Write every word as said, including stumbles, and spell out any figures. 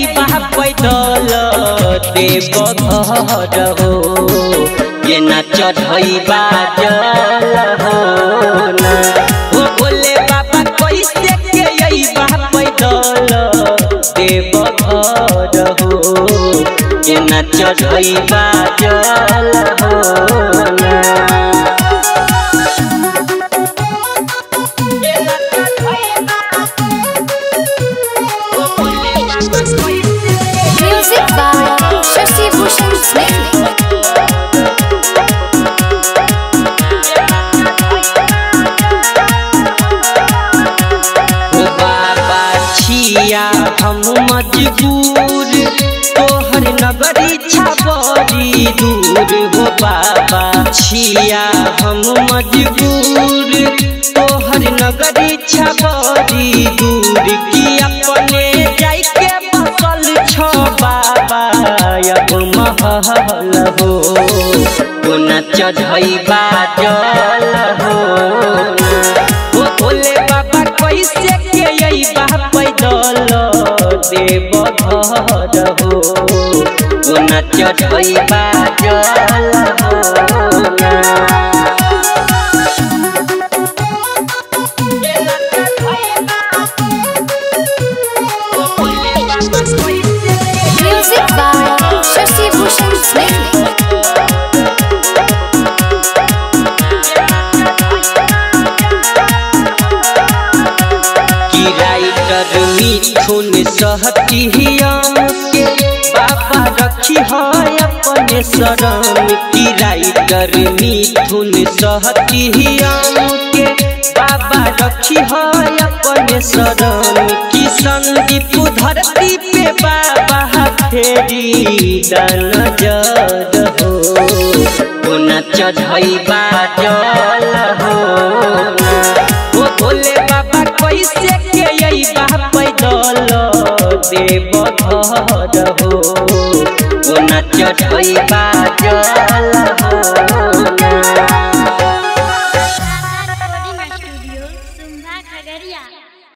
अइबा पैदल देव घर हो ये ना चढ़इबा जल हो ना ओ बोले बाबा कैसे के अइबा पैदल देव घर हो ये ना चढ़इबा जल हो ना। हम मजबूर तोहर नगरी छबरी दूर हो बाबा छिया हम मजबूर तोहर नगरी छबरी दूर की अपने जाके बसल छ बाबा अब महल हो कोना चढ़इबा जल हो ओ बोले बाबा कैसे के अइबा पैदल देव घर हो कोना चढ़इबा जल हो ना। म्यूजिक बाय शशि भूषण स्नेह। मिथुन सहतियम के बाबा रखी है अपने शरण की राइटर मिथुन सहतियम के बाबा रखी है अपने शरण की संदीप धरती पे बाबा फेरी नजर हो कोना चढ़इबा जल हो ना ओ बोले बाबा कैसे के अइबा पैदल देव घर हो कोना चढ़इबा जल हो।